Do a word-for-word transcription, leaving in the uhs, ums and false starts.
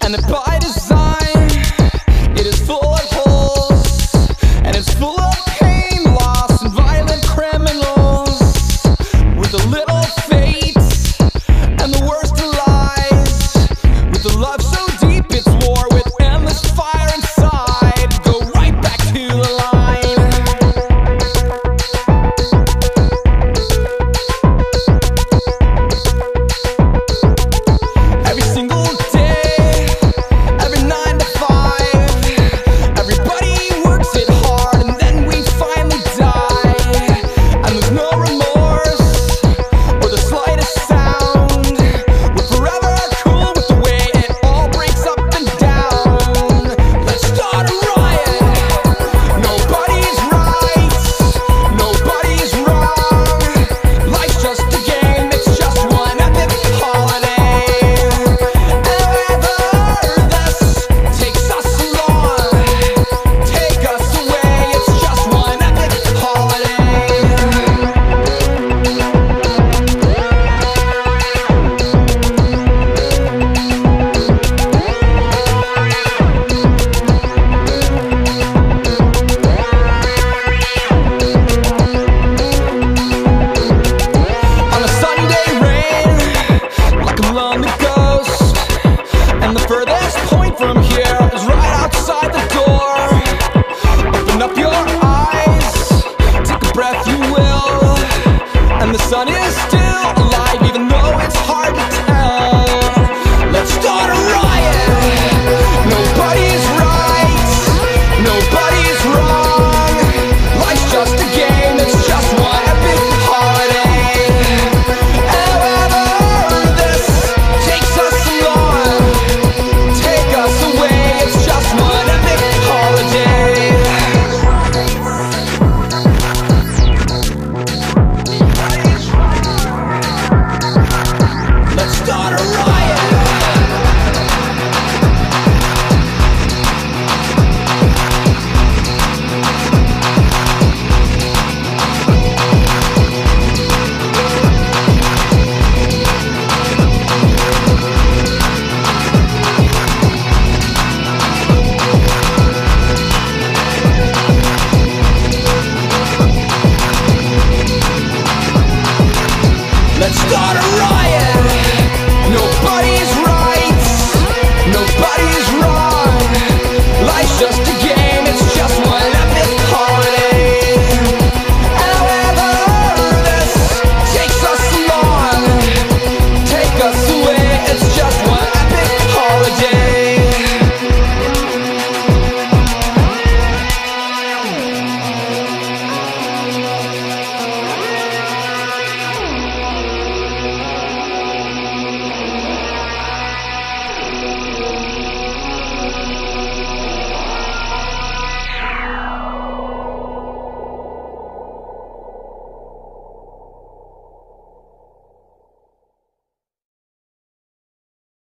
and that by design it is full of holes, and it's full of pain, loss, and violent criminals with a little fate and the worst of lies, with the love so deep it's war, with endless fire inside. Go right back to the line. Every single day, every nine to five, everybody works it hard, and then we finally die. And there's no remorse or the slightest sound. We're forever cool with the way it all breaks up and down. Let's start a riot. Nobody's right, nobody's wrong. Life's just a game, it's just one epic holiday. And whether this takes us along, take us away, it's just one epic holiday. On a Sunday rain, like a lonely ghost, and the furthest point from here is right outside the door. Open up your eyes, take a breath, you will, and the sun is still